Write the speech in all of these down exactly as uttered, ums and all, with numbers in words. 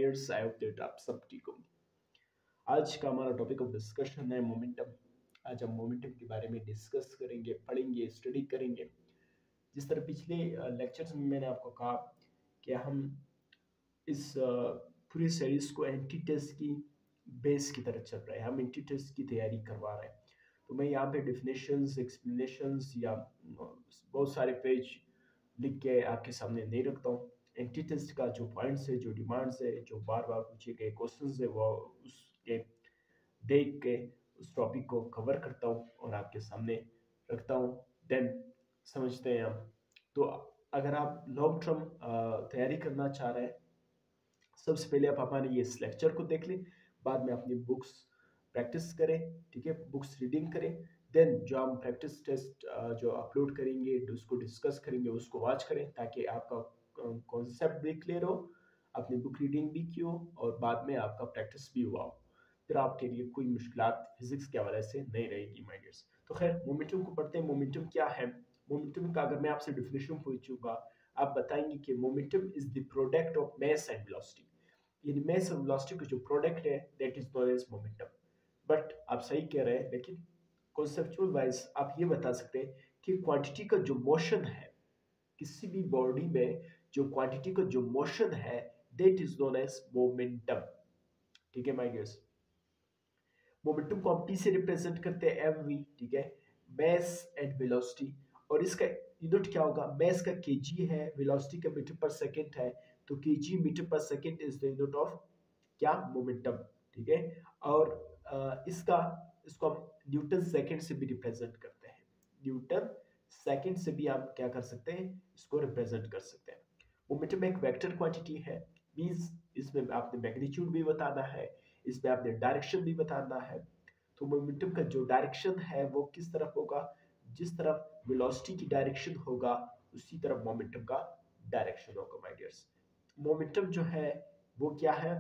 Dears, I hope that आप सब ठीक होंगे। आज का हमारा टॉपिक ऑफ डिस्कशन है मोमेंटम। आज हम मोमेंटम के बारे में डिस्कस करेंगे, पढ़ेंगे, स्टडी करेंगे। जिस तरह पिछले लेक्चर्स में मैंने आपको कहा कि हम इस अ, पूरी सीरीज को एंटी टेस्ट की बेस की तरह चल रहे हैं, हम एंटी टेस्ट की तैयारी करवा रहे हैं। तो मैं यहाँ पे डिफिनेशंस, एक्सप्लेनेशंस या अ, बहुत सारे पेज लिख के आपके सामने नहीं रखता हूँ। एंटी टेस्ट का जो पॉइंट्स है, जो डिमांड्स है, जो बार बार पूछे गए क्वेश्चंस है, वो उसके देख के उस टॉपिक को कवर करता हूँ और आपके सामने रखता हूँ। देन समझते हैं हम। तो अगर आप लॉन्ग टर्म तैयारी करना चाह रहे हैं, सबसे पहले आप हमारे ये इस लेक्चर को देख लें, बाद में अपनी बुक्स प्रैक्टिस करें, ठीक है, बुक्स रीडिंग करें। देन जो हम प्रैक्टिस टेस्ट जो अपलोड करेंगे, उसको डिस्कस करेंगे, उसको वॉच करें ताकि आपका कॉन्सेप्ट भी क्लियर हो, अपनी बुक रीडिंग भी की हो और बाद में आपका प्रैक्टिस भी हुआ हो। फिर आपके लिए कोई मुश्किलात फिजिक्स के हवाले से नहीं रहेगी माय डियर्स। तो खैर मोमेंटम को पढ़ते हैं। मोमेंटम क्या है? मोमेंटम का अगर मैं आपसे डिफिनेशन पूछूंगा, आप बताएंगे कि momentum is the product of mass and velocity. यानी मास और वेलोसिटी का जो प्रोडक्ट है that is known as momentum. But आप सही कह रहे हैं, लेकिन कॉन्सेप्चुअल वाइज आप ये बता सकते हैं कि क्वांटिटी का जो मोशन है किसी भी बॉडी में, जो क्वांटिटी का जो मोशन है that is known as momentum. ठीक है माय डियर्स। मोमेंटम को हम टी से रिप्रेजेंट करते हैं, एम वी, ठीक है, मास एंड वेलोसिटी। और इसका यूनिट क्या होगा? मास का केजी है, वेलोसिटी का मीटर पर सेकंड है, तो KG metre per second is the unit of क्या? मोमेंटम। ठीक है। और अ, इसका इसको हम न्यूटन सेकंड से भी रिप्रेजेंट करते हैं। न्यूटन सेकंड से भी आप क्या कर सकते हैं? इसको रिप्रेजेंट कर सकते हैं। मोमेंटम एक वेक्टर क्वांटिटी है, मींस इसमें आपने मैग्नीट्यूड भी बताना है, इसमें आपने डायरेक्शन भी बताना है। तो मोमेंटम का जो डायरेक्शन है वो किस तरफ होगा? जिस तरफ वेलोसिटी की डायरेक्शन होगा उसी तरफ मोमेंटम का डायरेक्शन होगा माय डियर्स। मोमेंटम जो है वो क्या है?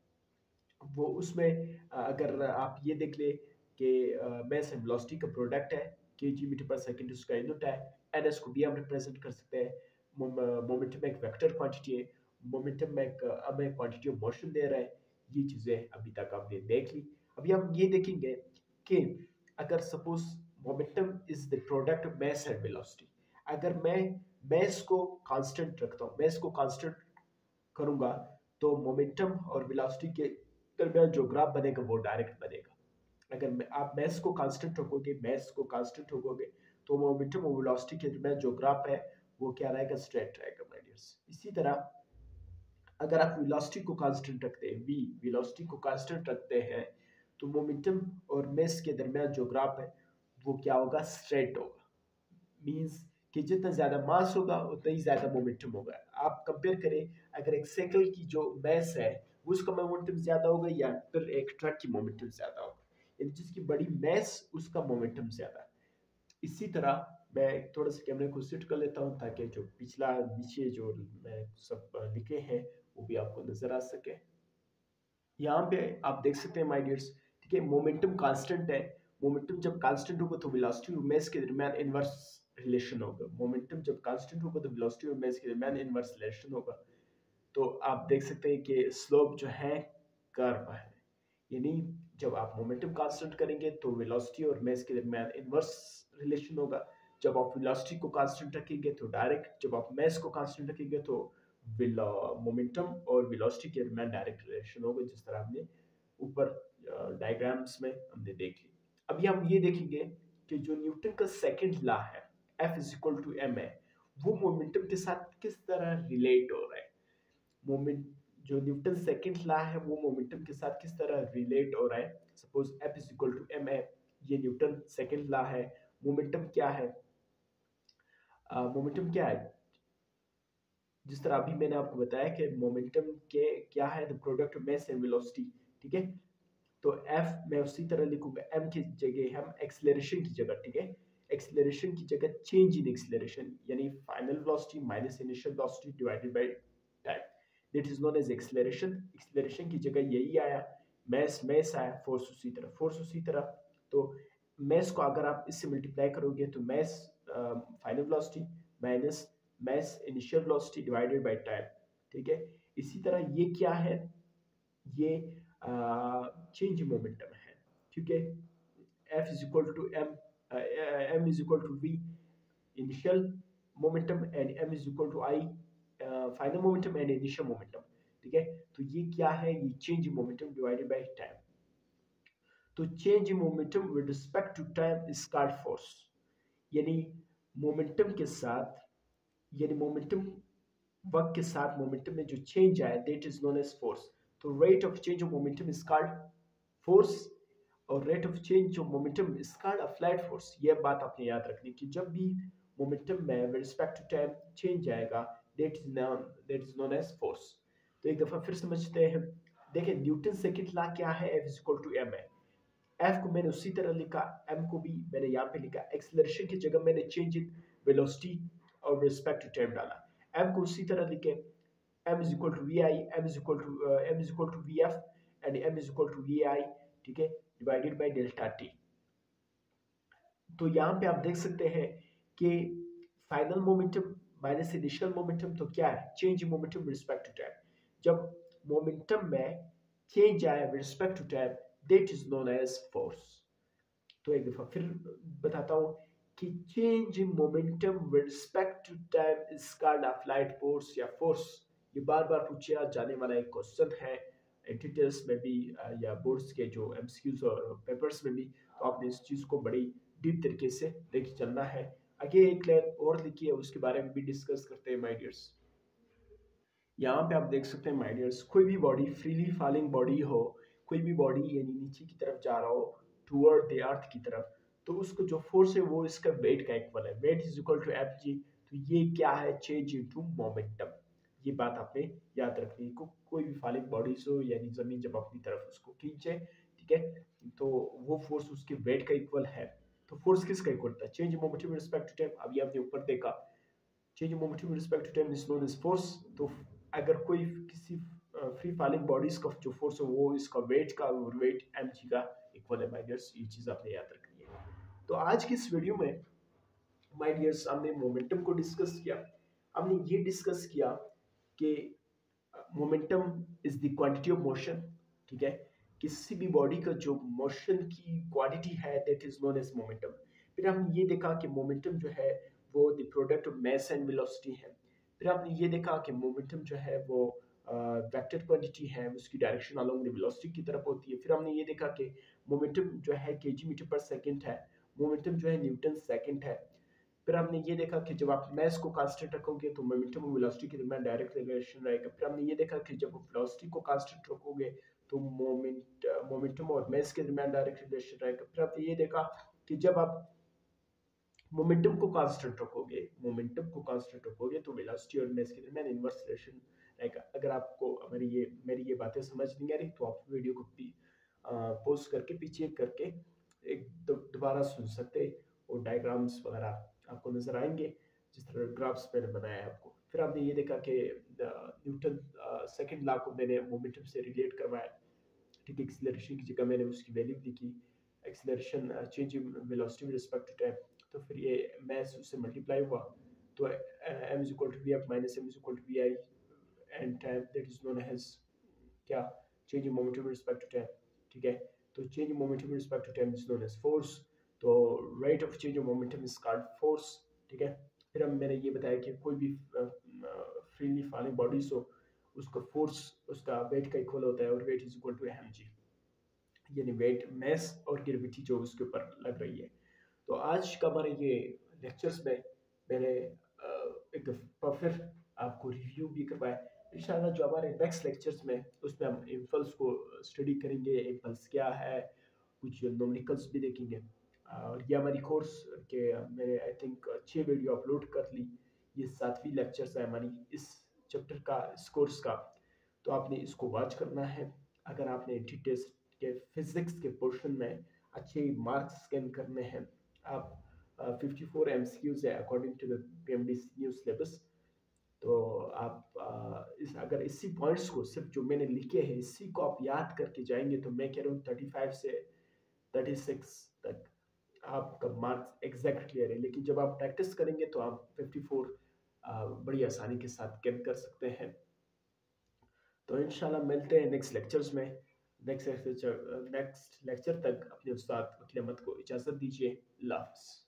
वो उसमें अगर आप ये देख ले कि मास एंड वेलोसिटी का प्रोडक्ट है, केजी मीटर पर सेकंड उसका यूनिट है, एनएस को भी हम रिप्रेजेंट कर सकते हैं। मोमेंटम एक वेक्टर क्वांटिटी है, मोमेंटम एक हमें क्वांटिटी ऑफ मोशन दे रहा है। ये चीजें अभी तक आपने देख ली। अभी हम ये देखेंगे कि अगर suppose momentum is the product of mass and velocity, अगर मैं मास को कांस्टेंट रखता हूँ, मास को कांस्टेंट करूंगा, तो मोमेंटम और वेलोसिटी के दरमियान जो ग्राफ बनेगा वो डायरेक्ट बनेगा। अगर आप मास को कांस्टेंट रखोगे, मास को कांस्टेंट रखोगे, तो मोमेंटम और वेलोसिटी के दरमियान जो ग्राफ है वो क्या रहेगा? स्ट्रेट रहेगा माय डियर्स। इसी तरह अगर आप वेलोसिटी को कांस्टेंट रखते हैं, v वेलोसिटी को कांस्टेंट रखते हैं, तो मोमेंटम और मास के दरमियान जो ग्राफ है वो क्या होगा? स्ट्रेट होगा। मींस कि जितना ज्यादा मास होगा उतना ही ज्यादा मोमेंटम होगा। आप कंपेयर करें, अगर एक साइकिल की जो मास है उसका मोमेंटम ज्यादा होगा या फिर एक ट्रक की मोमेंटम ज्यादा होगा, यानी जिसकी बड़ी मास उसका मोमेंटम ज्यादा है। इसी तरह मैं थोड़ा सा कैमरे को शिफ्ट कर लेता हूँ ताकि जो पिछला नीचे जो मैं सब लिखे हैं वो भी आपको नजर आ सके। यहाँ पे आप देख सकते हैं माय डियर्स, ठीक है, मोमेंटम कांस्टेंट है। मोमेंटम जब कांस्टेंट होगा तो वेलोसिटी और मास के दरमियान इनवर्स रिलेशन होगा। मोमेंटम जब कांस्टेंट होगा तो वेलोसिटी और मास के दरमियान इनवर्स रिलेशन होगा। तो आप देख सकते हैं कि स्लोप जो है कर्व है, यानी जब आप मोमेंटम कांस्टेंट करेंगे तो वेलोसिटी और मास के दरमियान इनवर्स रिलेशन होगा। जब आप वेलोसिटी को कांस्टेंट रखेंगे तो डायरेक्ट, जब आप मास को कांस्टेंट रखेंगे तो मोमेंटम और वेलोसिटी के दरमियान डायरेक्ट रिलेशन होगा, जिस तरह हमने ऊपर डायग्राम्स में हमने देख ली। अभी हम ये देखेंगे कि जो न्यूटन का सेकंड लॉ है, F is equal to M है, वो मोमेंटम के साथ किस तरह रिलेट हो रहा है। मोमेंट जो न्यूटन सेकंड लॉ है वो मोमेंटम के साथ किस तरह रिलेट हो रहा है। Suppose F is equal to M है, ये न्यूटन सेकंड लॉ है। मोमेंटम क्या है? मोमेंटम uh, क्या है? जिस तरह अभी मैंने आपको बताया कि मोमेंटम के क्या है? The product of mass and velocity. ठीक है, तो F मैं उसी तरह लिखूंगा, M की जगह हम एक्सेलरेशन की जगह, ठीक है, एक्सेलरेशन की जगह चेंज इन एक्सेलरेशन, यानी final velocity minus initial velocity divided by time, that is known as acceleration. Acceleration की जगह यही आया, मास मास आया, फोर्स उसी तरह, फोर्स उसी तरह। तो मास को अगर आप इससे मल्टीप्लाई करोगे तो mass final velocity minus mass initial velocity divided by time. ठीक है, इसी तरह ये क्या है? ये चेंज मोमेंटम है, ठीक है। F is equal to M, M is equal to V initial momentum and M is equal to I final momentum and initial momentum, ठीक है। तो ये क्या है, ये change momentum divided by time. तो change momentum with respect to time is called force, यानी momentum के साथ, यानी मोमेंटम वक्त के साथ मोमेंटम में जो चेंज आए that is known as force. तो rate of change of momentum is called force और rate of change of momentum is called applied force. ये बात आपने याद रखनी कि जब भी मोमेंटम में with respect to time change आएगा that is known that is known as force. तो एक दफा फिर समझते हैं। देखिए न्यूटन सेकंड लॉ क्या है, F is equal to M है। एफ को मैंने उसी तरह लिखा, एम को भी मैंने यहाँ पे लिखा, एक्सेलरेशन की जगह मैंने चेंज इन वेलोसिटी और रिस्पेक्ट टू टाइम डाला। एम को उसी तरह लिखे, M is equal to V I, M is equal to M is equal to V F and M is equal to V I, ठीक है, डिवाइडेड बाय डेल्टा टी। तो यहाँ पे आप देख सकते हैं कि final momentum minus initial momentum तो क्या है, change in momentum respect to time. जब मोमेंटम में चेंज आए with respect to time that is known as force. तो एक दफा फिर बताता हूँ कि change in momentum with respect to time is called applied force या फोर्स। ये बार बार पूछा जाने वाला एक क्वेश्चन है एंटिटेल्स में भी या बोर्ड्स के जो एमसीक्यूज और पेपर्स में भी। तो आपने इस चीज को बड़ी डीप तरीके से लेके चलना है। आगे एक लाइन और लिखी है उसके बारे में भी डिस्कस करते हैं माय डियर्स। यहाँ पे आप देख सकते हैं माय डियर्स, कोई भी बॉडी फ्रीली फॉलिंग बॉडी हो, कोई भी बॉडी यानी नीचे की तरफ जा रहा हो टूवर्ड द अर्थ की तरफ, तो उसको जो फोर्स है वो इसका वेट का इक्वल है, weight is equal to F G. तो ये क्या है, चेंज इनटू मोमेंटम। ये बात आपने याद रखनी है। को, कोई भी फॉलिंग बॉडीज हो यानी जमीन जब अपनी तरफ उसको खींचे, ठीक है, तो वो फोर्स उसके वेट का इक्वल है। तो फोर्स किसका इक्वल था, change momentum respect to time. अभी आपने ऊपर देखा change momentum respect to time is known as force. तो अगर कोई किसी फ्री फॉलिंग बॉडीज का जो फोर्स है वो इसका वेट का वेट एम जी का इक्वल है माय डियर्स। ये चीज आपने याद रखनी है। तो आज की इस वीडियो में माय डियर्स हमने मोमेंटम को डिस्कस किया। हमने ये डिस्कस किया कि momentum is the quantity of motion, ठीक है। किसी भी बॉडी का जो मोशन की क्वांटिटी है that is known as momentum. फिर हमने ये देखा कि मोमेंटम जो है वो the product of mass and velocity है। फिर आपने ये देखा कि मोमेंटम जो है वो वेक्टर क्वांटिटी है, उसकी डायरेक्शन अलोंग द वेलोसिटी की तरफ होती है। फिर हमने ये देखा कि मोमेंटम जो है केजी मीटर पर सेकंड है, मोमेंटम जो है न्यूटन सेकंड है। फिर हमने ये देखा कि जब आप मास को कांस्टेंट रखोगे तो मोमेंटम और वेलोसिटी के दरमियान डायरेक्ट रिलेशन रहेगा। फिर हमने ये देखा कि जब आप वेलोसिटी को कांस्टेंट रखोगे तो मोमेंट मोमेंटम और मास के दरमियान डायरेक्ट रिलेशन रहेगा। फिर आपने ये देखा कि जब आप मोमेंटम को कांस्टेंट रखोगे मोमेंटम को कांस्टेंट रखोगे तो वेलोसिटी और मास के दरमियान इनवर्स रिलेशन रहेगा। अगर आपको मेरी ये मेरी ये बातें समझ नहीं आ रही तो आप वीडियो को पॉज करके पीछे करके एक दोबारा सुन सकते और डायग्राम्स वगैरह आपको नजर आएंगे जिस तरह ग्राफ्स मैंने बनाया है आपको। फिर आपने ये देखा कि न्यूटन सेकंड लॉ को मैंने मोमेंटम से रिलेट करवाया, ठीक है। एक्सीलरेशन की जगह मैंने उसकी वैल्यू लिखी, acceleration change in velocity with respect to time. तो फिर ये मास उससे मल्टीप्लाई हुआ तो m is equal to v f minus m is equal to vi and time that is known as क्या, change in momentum with respect to time, ठीक है। तो change in momentum with respect to time is known as force. तो rate of change of momentum is called force, ठीक है। फिर हम मैंने ये बताया कि कोई भी फ्रीली फॉलिंग बॉडीज हो उसका फोर्स उसका वेट का इक्वल होता है और weight is equal to M G, यानी वेट मास और ग्रेविटी जो उसके ऊपर लग रही है। तो आज का हमारे ये लेक्चर्स में मैंने एक दफा फिर आपको रिव्यू भी करवाया। इंशाल्लाह जो हमारे नेक्स्ट लेक्चर्स में उसमें हम इम्पल्स को स्टडी करेंगे, इम्पल्स क्या है, कुछ न्यूमेरिकल्स भी देखेंगे। और ये हमारी कोर्स के मैंने आई थिंक छः वीडियो अपलोड कर ली। ये सातवीं लेक्चर्स है हमारी इस चैप्टर का, इस कोर्स का। तो आपने इसको वॉच करना है। अगर आपने टी टेस्ट के फिजिक्स के पोर्शन में अच्छे मार्क्स स्कैन करने हैं, आप fifty four M C Qs है according to the P M D new syllabus. तो आप आ, इस अगर इसी पॉइंट्स को सिर्फ जो मैंने लिखे हैं इसी को आप याद करके जाएंगे तो मैं कह रहा हूँ थर्टी फाइव से थर्टी सिक्स तक आपका मार्क्स एग्जैक्ट क्लियर है। लेकिन जब आप प्रैक्टिस करेंगे तो आप फिफ्टी फोर बड़ी आसानी के साथ गेट कर सकते हैं। तो इंशाल्लाह मिलते हैं नेक्स्ट लेक्चर्स में। नेक्स्ट लेक्चर नेक्स्ट लेक्चर तक अपने उस्ताद वकील अहमद को इजाज़त दीजिए। अल्लाह हाफ़िज़।